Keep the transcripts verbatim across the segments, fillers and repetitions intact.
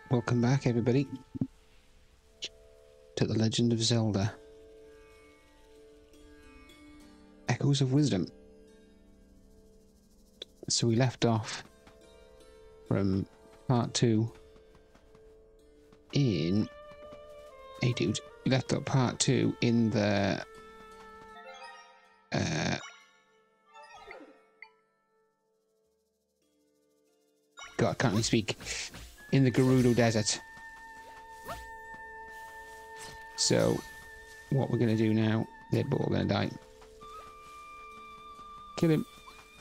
Welcome back, everybody, to The Legend of Zelda: Echoes of Wisdom. So we left off from part two in... Hey dude, we left up part two in the... Uh... God, can't really speak. In the Gerudo Desert. So, what we're going to do now... They're both going to die. Kill him.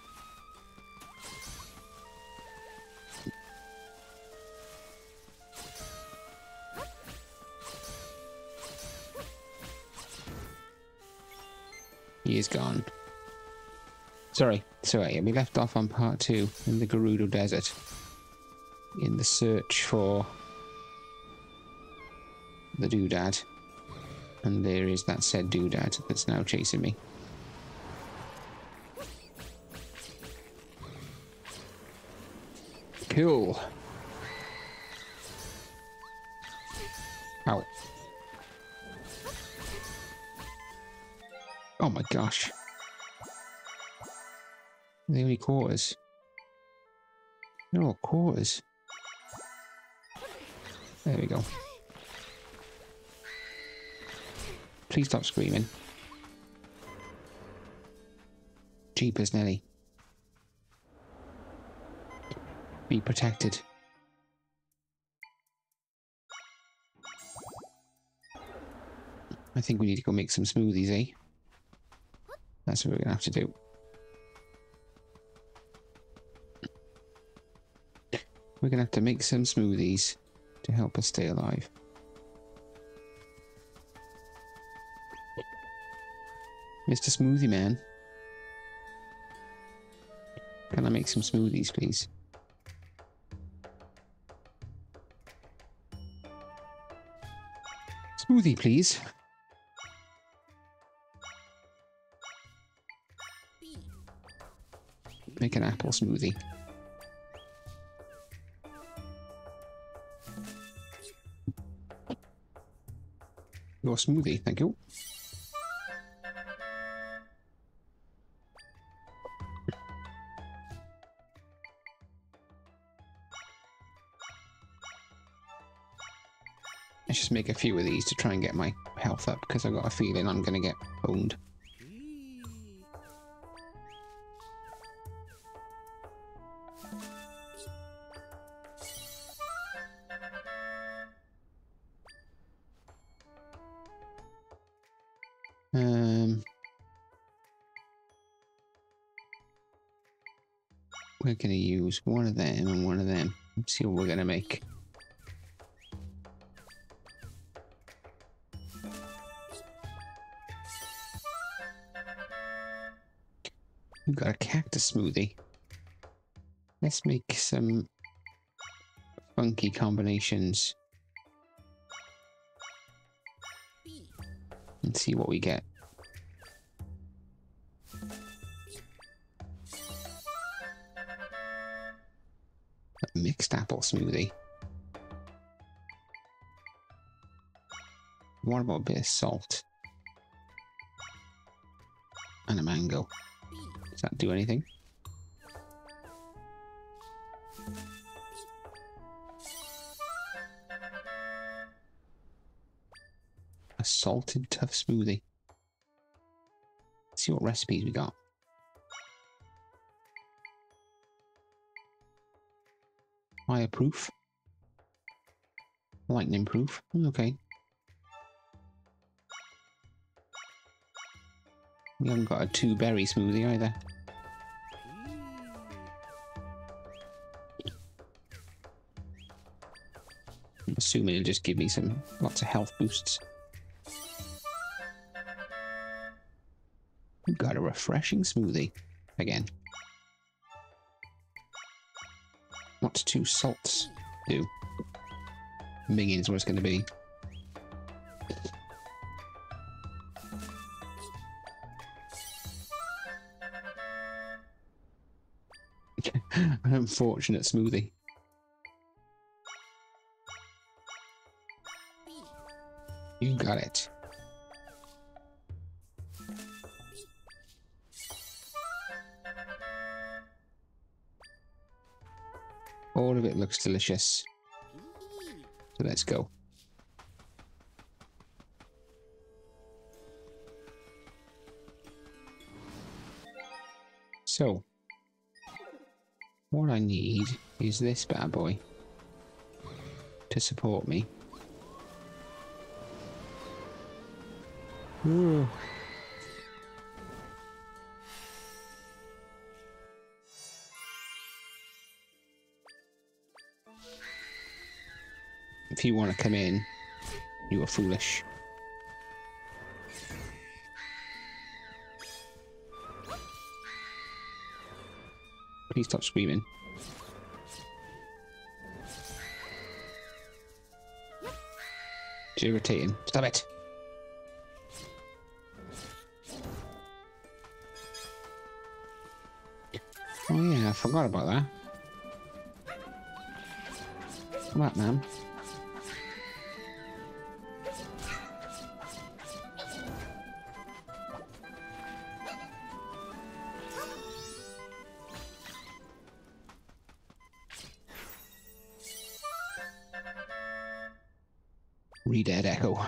He is gone. Sorry, sorry, we left off on part two in the Gerudo Desert. In the search for the doodad. And there is that said doodad that's now chasing me. Cool. Ow. Oh my gosh. The only quarters. No quarters. There we go. Please stop screaming. Jeepers, Nelly. Be protected. I think we need to go make some smoothies, eh? That's what we're gonna have to do. We're gonna have to make some smoothies to help us stay alive. Mister Smoothie Man. Can I make some smoothies, please? Smoothie, please. Make an apple smoothie. Your smoothie, thank you. Let's just make a few of these to try and get my health up, because I've got a feeling I'm going to get owned. Um, we're going to use one of them and one of them. Let's see what we're going to make. We've got a cactus smoothie. Let's make some funky combinations. And see what we get. A mixed apple smoothie. What about a bit of salt? And a mango. Does that do anything? A salted tough smoothie. Let's see what recipes we got. Fireproof. Lightning proof. Okay. We haven't got a two berry smoothie either. I'm assuming it'll just give me some lots of health boosts. We've got a refreshing smoothie again. What's two salts do? Minging is what it's going to be. An unfortunate smoothie. You got it. All of it looks delicious. So let's go. So, what I need is this bad boy to support me. Ooh. If you want to come in, you are foolish. Please stop screaming. It's irritating. Stop it. Oh yeah, I forgot about that. Come on, ma'am. Re-dead echo.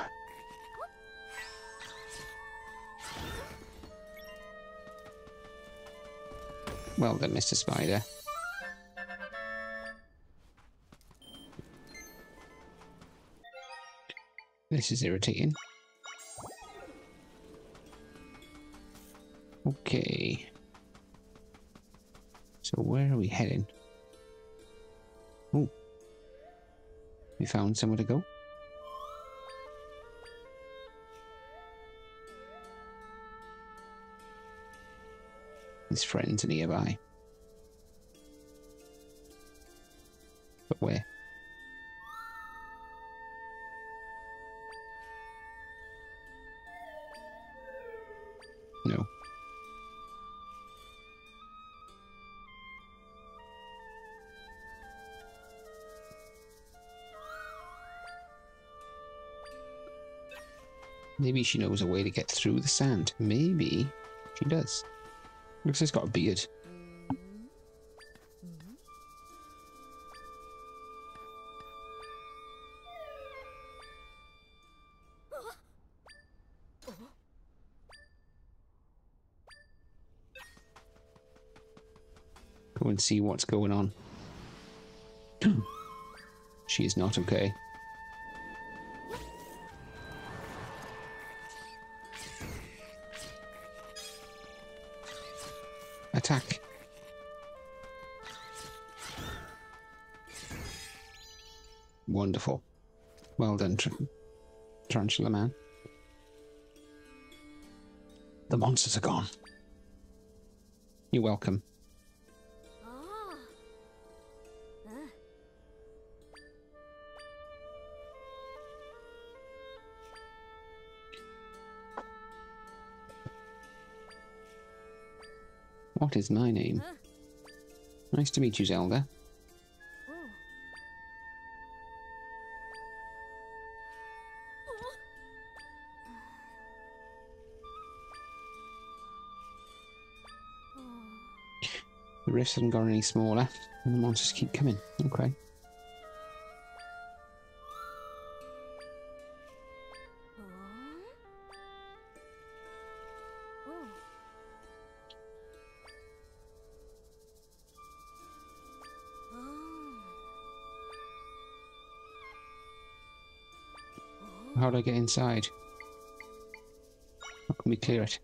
Well done, Mister Spider. This is irritating. Okay. So where are we heading? Oh. We found somewhere to go. His friends are nearby. But where? No. Maybe she knows a way to get through the sand. Maybe she does. Looks like it's got a beard. Go and see what's going on. She is not okay. Attack. Wonderful. Well done, Tr Tarantula Man. The monsters are gone. You're welcome. What is my name? Nice to meet you, Zelda. The rifts haven't got any smaller, and the monsters keep coming. Okay. How do I get inside? How can we clear it?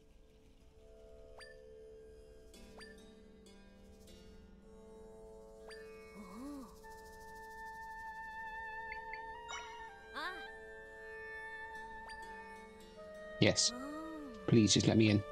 Yes. Please just let me in.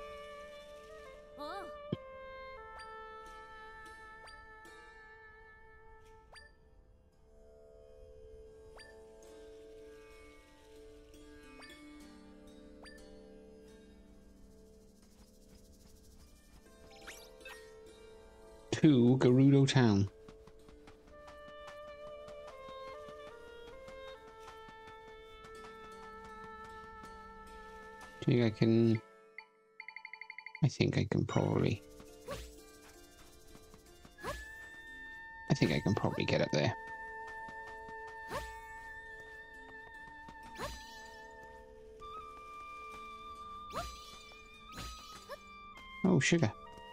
To Gerudo Town. think I can... I think I can probably... I think I can probably get up there. Oh, sugar.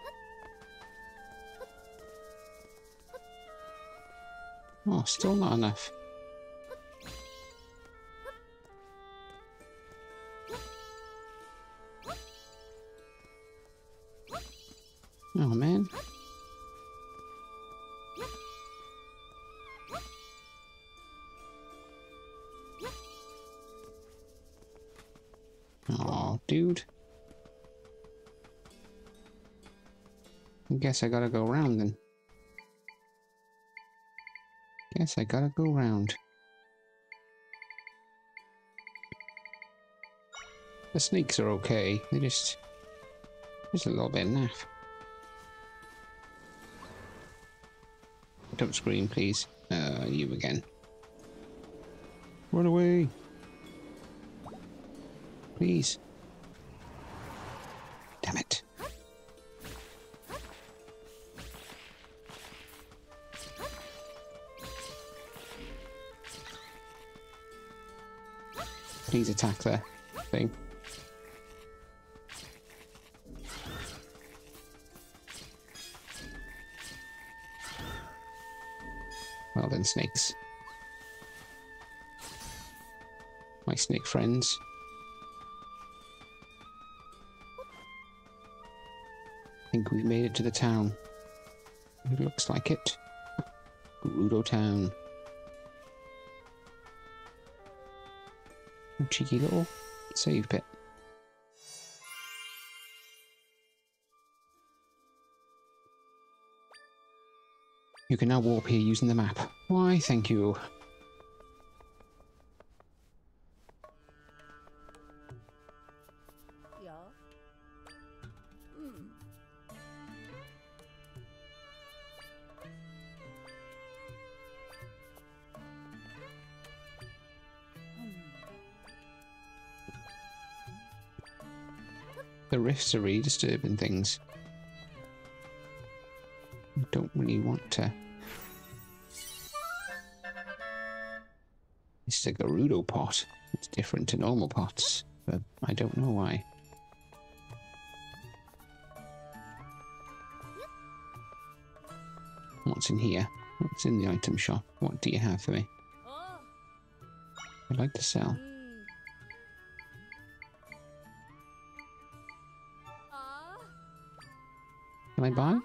Oh, still not enough. Oh, man. Oh, dude. I guess I gotta go around then. Guess I gotta go round. The snakes are okay. They just... just a little bit naff. Don't scream, please. Uh, you again. Run away! Please. Damn it. Please attack the thing. Well then, snakes. My snake friends. I think we've made it to the town. It looks like it. Gerudo Town. A cheeky little save bit. You can now warp here using the map. Why, thank you. Yeah. Mm. The rifts are really disturbing things. I don't really want to. It's the Gerudo pot. It's different to normal pots, but I don't know why. What's in here? What's in the item shop? What do you have for me? Oh. I'd like to sell. Mm. Ah. Can I buy?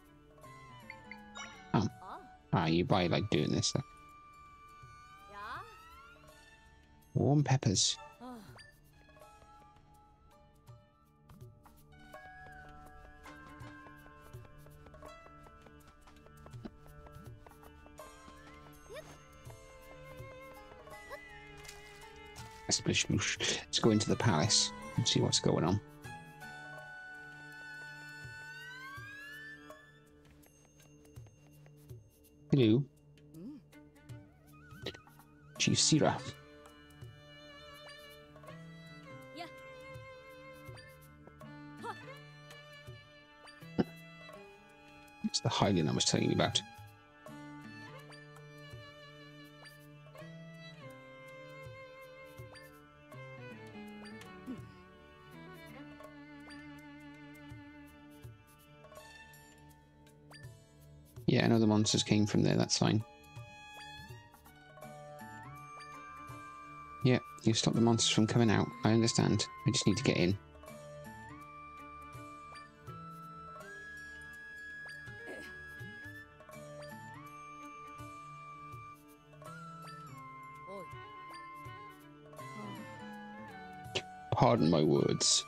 Oh. Ah. Ah, you buy like doing this stuff. Yeah. Warm peppers. Ah. Let's go into the palace and see what's going on. Hello. Mm. Chief Sira. Yeah. Huh. It's the Hylian I was telling you about. Yeah, I know the monsters came from there, that's fine. Yeah, you stop the monsters from coming out. I understand. I just need to get in. Oi. Pardon my words.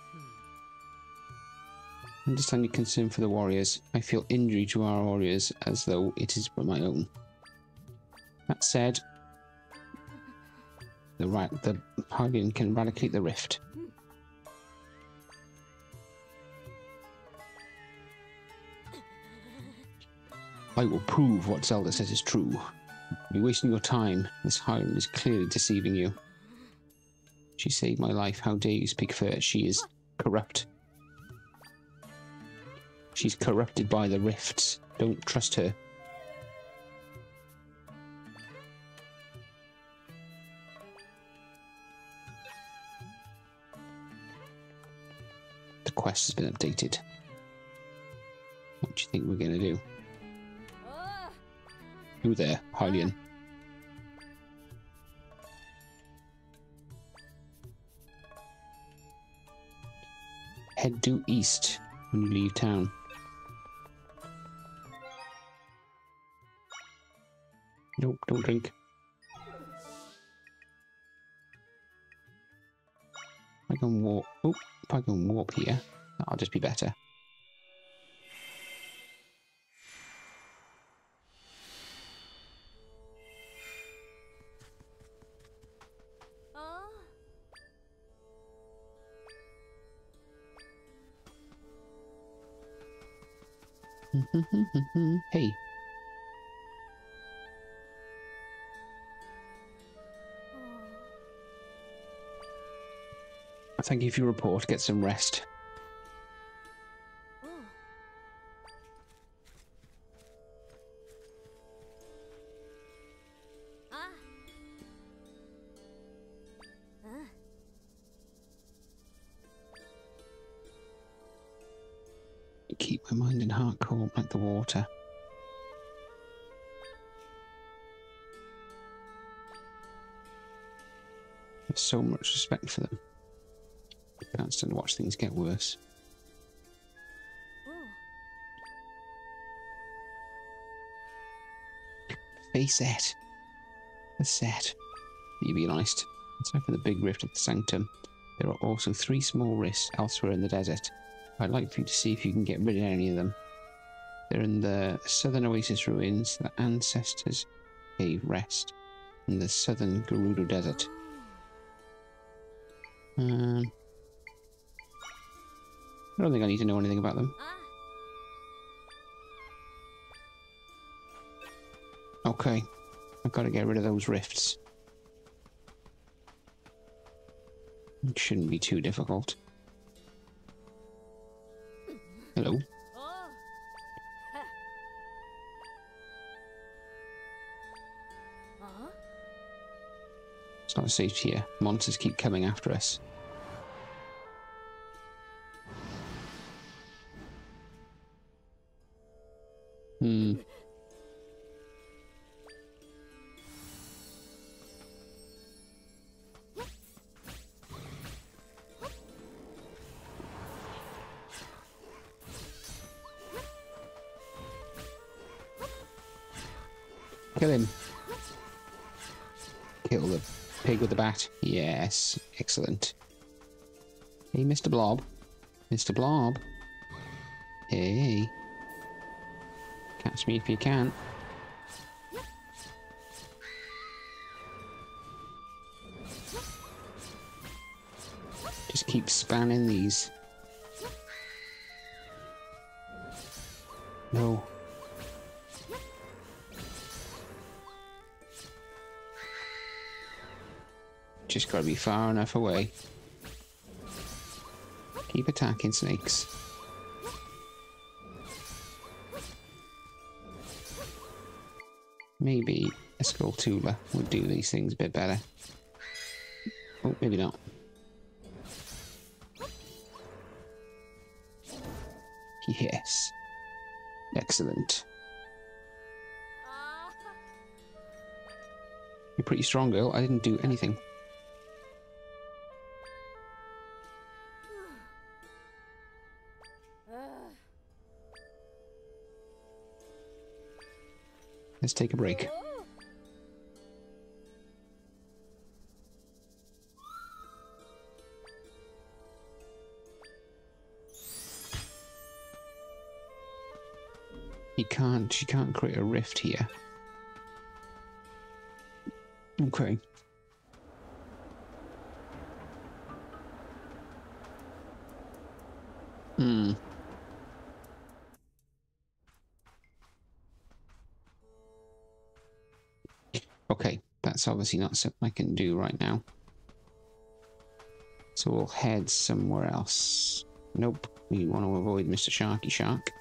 I understand your concern for the warriors. I feel injury to our warriors as though it is my own. That said, the right the Hylian can eradicate the rift. I will prove what Zelda says is true. You're wasting your time. This Hylian is clearly deceiving you. She saved my life. How dare you speak for her? She is corrupt. She's corrupted by the rifts. Don't trust her. The quest has been updated. What do you think we're going to do? Oh. You there, Hylian. Head due east when you leave town. Nope, don't drink. If I can walk. Oh, if I can warp here, that'll just be better. Oh. Hey. Thank you for your report. Get some rest. Oh. Ah. Uh. Keep my mind and heart cold like the water. I have so much respect for them. I can't stand to watch things get worse. Oh. Face set. The set. You be honest. Aside from the big rift of the Sanctum, there are also three small rifts elsewhere in the desert. I'd like for you to see if you can get rid of any of them. They're in the southern Oasis ruins, the Ancestors' Cave Rest, and the southern Gerudo Desert. Um, I don't think I need to know anything about them. Ah. Okay, I've got to get rid of those rifts. It shouldn't be too difficult. Hello. Oh. Ha. Uh-huh. It's not safe here. Monsters keep coming after us. Hmm. Kill him. Kill the pig with the bat. Yes. Excellent. Hey, Mister Blob. Mister Blob. Hey. Catch me if you can. Just keep spamming these. No. Just gotta be far enough away. Keep attacking, snakes. Maybe a Skulltula would do these things a bit better. Oh, maybe not. Yes. Excellent. Ah. You're pretty strong, girl. I didn't do anything. Uh. Let's take a break. Oh. He can't, she can't create a rift here. Okay. Hmm. Okay, that's obviously not something I can do right now. So we'll head somewhere else. Nope, we want to avoid Mister Sharky Shark.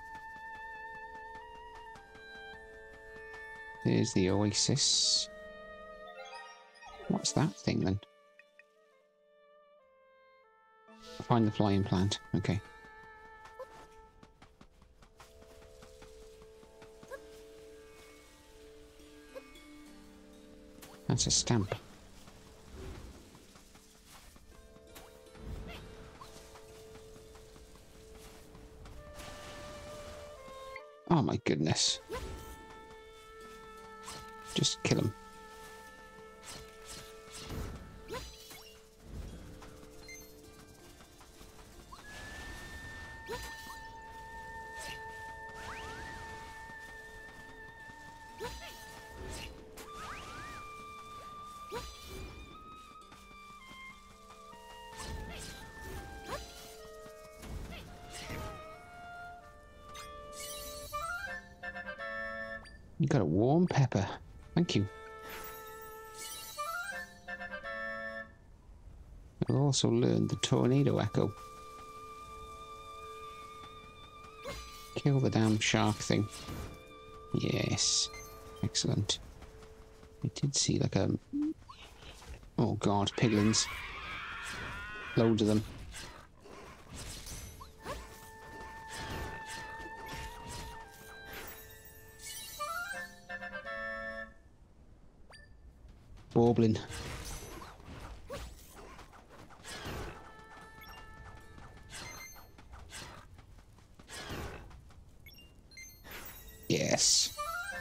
There's the oasis. What's that thing then? Find the flying plant. Okay. That's a stamp. Oh my goodness. Just kill him. You got a warm pepper. Thank you. I've also learned the tornado echo. Kill the damn shark thing. Yes. Excellent. I did see like a... Oh god, piglins. Loads of them. Warbling. Yes.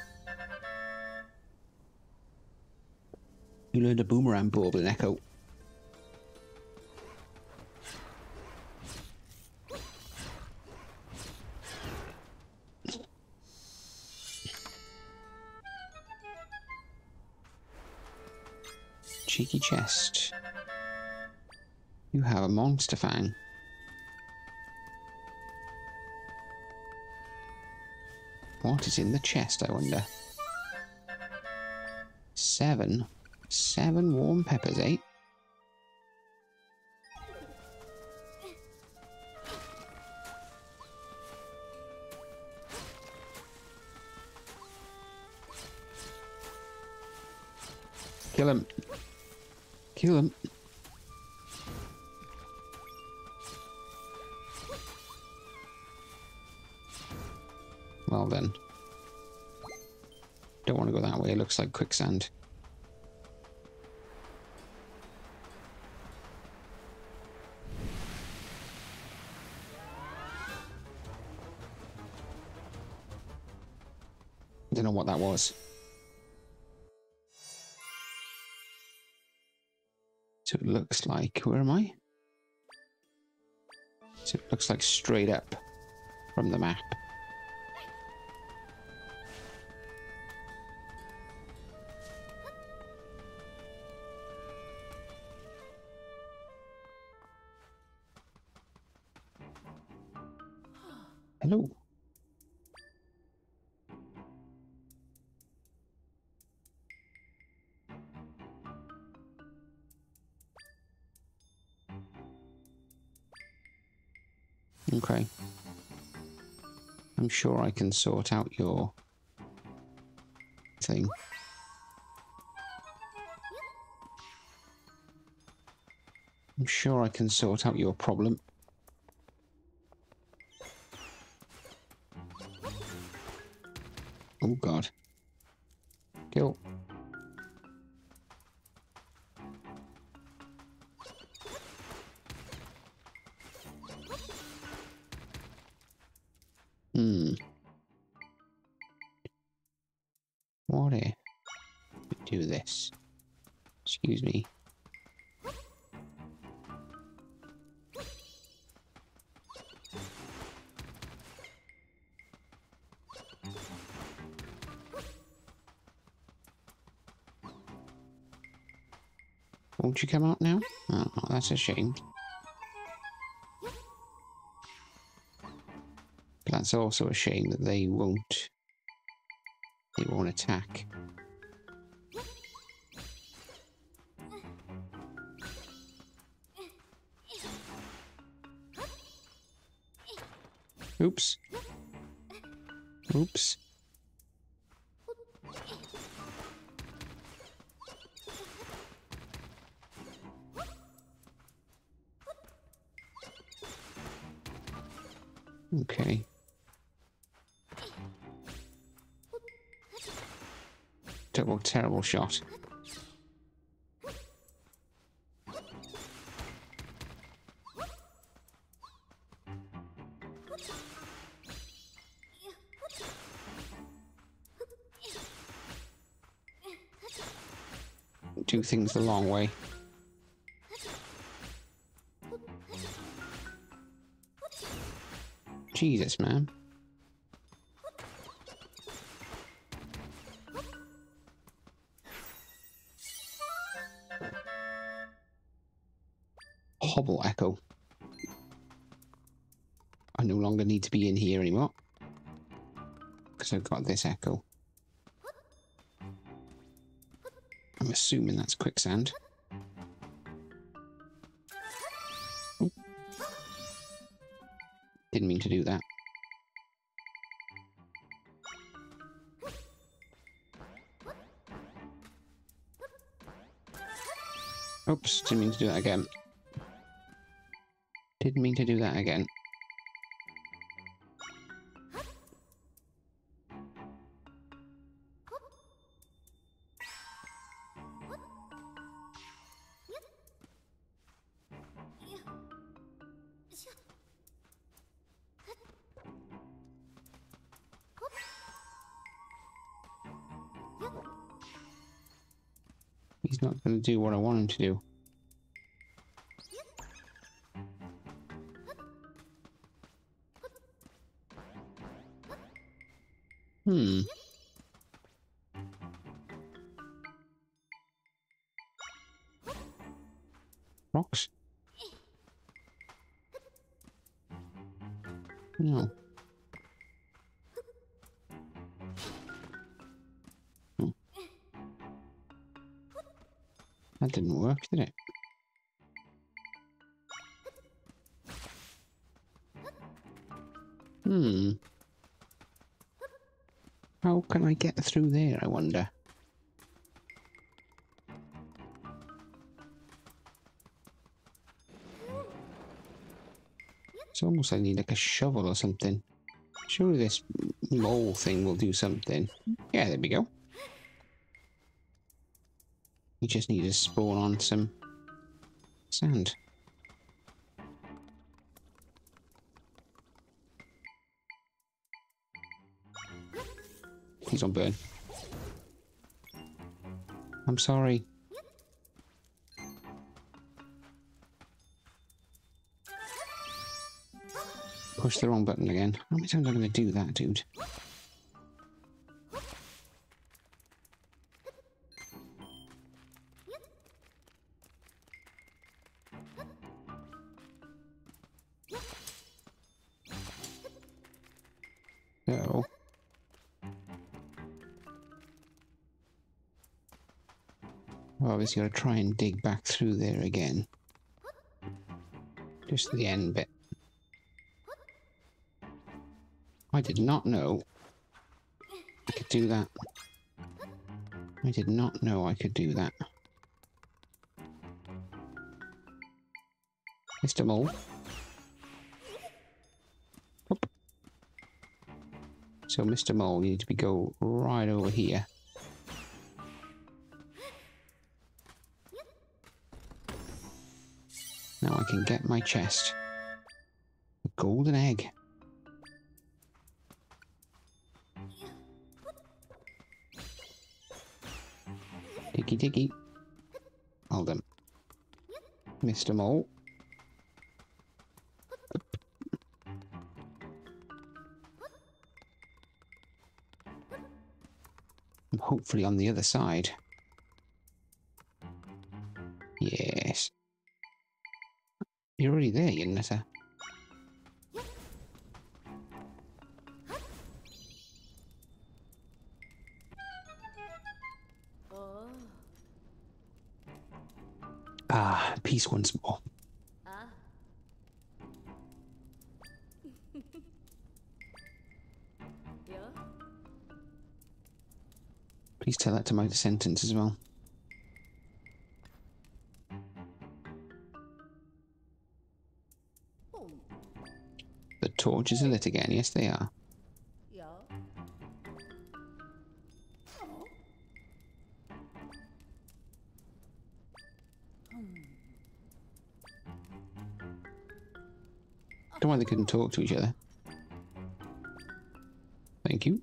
You learned a boomerang bauble echo. Cheeky chest. You have a monster fang. What is in the chest, I wonder? Seven. Seven warm peppers, eh? Kill him. Kill him. Well then. Don't want to go that way, it looks like quicksand. Don't know what that was. So it looks like, where am I? So it looks like straight up from the map. Hello. Okay. I'm sure I can sort out your thing. I'm sure I can sort out your problem. Oh god. Kill. Hmm. What if we do this? Excuse me. Won't you come out now? Oh, that's a shame. But that's also a shame that they won't. They won't attack. Oops. Oops. Okay. Terrible, terrible shot. Do things the long way. Jesus, man. Hobble Echo. I no longer need to be in here anymore. Because I've got this echo. I'm assuming that's quicksand. Oh. Didn't mean to do that. Oops, didn't mean to do that again. Didn't mean to do that again. He's not going to do what I want him to do. Hmm. Rocks? No. Hmm. That didn't work, did it? Hmm. How can I get through there, I wonder? It's almost like I need like a shovel or something. Surely this mole thing will do something. Yeah, there we go. You just need to spawn on some sand. Please don't burn. I'm sorry. Push the wrong button again. How many times am I going to do that, dude? So... Well, obviously gotta try and dig back through there again. Just the end bit. I did not know I could do that. I did not know I could do that. Mister Mole. Oop. So, Mister Mole, you need to be go right over here. Now I can get my chest. A golden egg. Diggy diggy. Hold on. Mister Mole. I'm hopefully on the other side. Yes. You're already there, you nutter. Oh. Ah, peace once more. Ah. Please tell that to my descendants as well. The torches are lit again. Yes, they are. Don't know why they couldn't talk to each other. Thank you.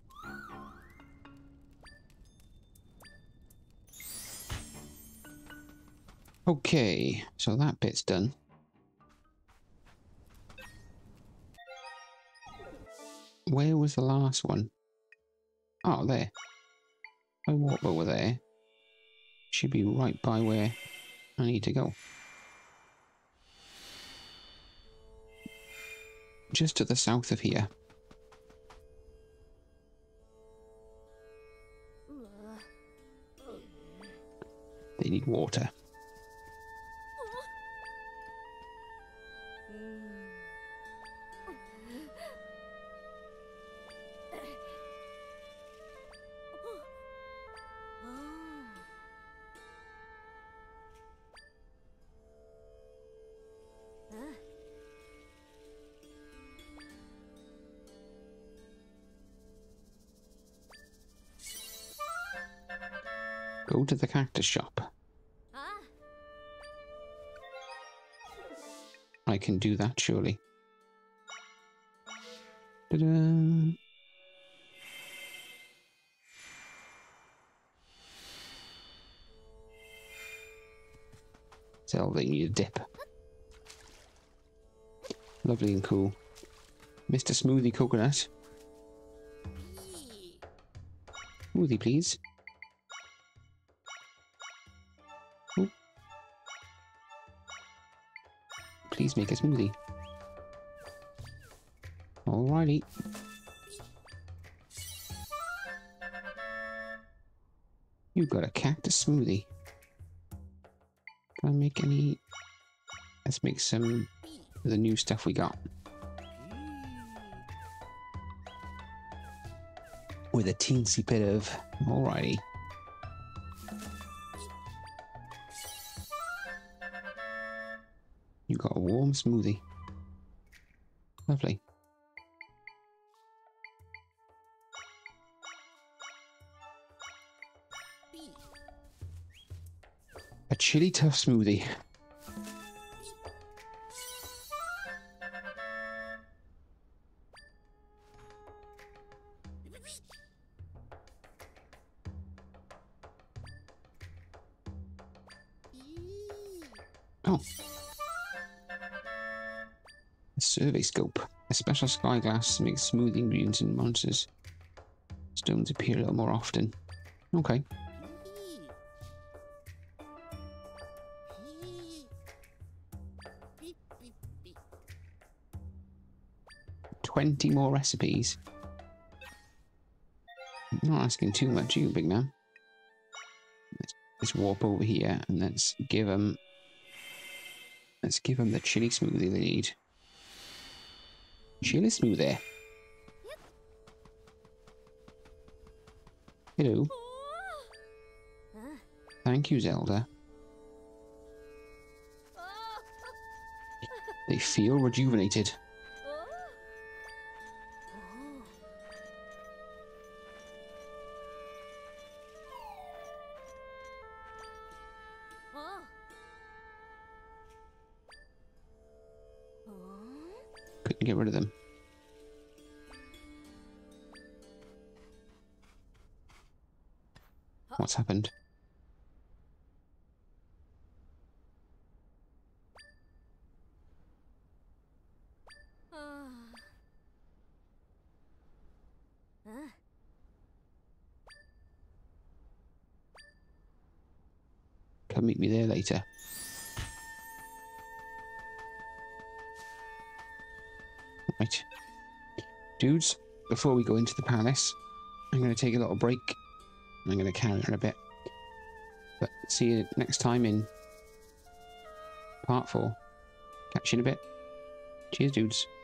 Okay, so that bit's done. Where was the last one? Oh, there. I walk over there. Should be right by where I need to go. Just to the south of here. They need water. Go to the cactus shop. I can do that, surely. Ta-da! Zelda, you need a dip. Lovely and cool. Mister Smoothie Coconut. Smoothie, please. Oh. Please make a smoothie. Alrighty. You got a cactus smoothie. Can I make any? Let's make some of the new stuff we got. With a teensy bit of... Alrighty. You got a warm smoothie. Lovely. A chili tough smoothie. Oh. A survey scope. A special sky glass makes smooth ingredients and monsters. Stones appear a little more often. Okay. Twenty more recipes. I'm not asking too much, you big man. Let's, let's warp over here and let's give them. Let's give them the chili smoothie they need. Chili smoothie. Hello. Thank you, Zelda. They feel rejuvenated. Couldn't get rid of them. What's happened? Come meet me there later. Right. Dudes, before we go into the palace, I'm going to take a little break. I'm going to carry on a bit. But see you next time in part four. Catch you in a bit. Cheers, dudes.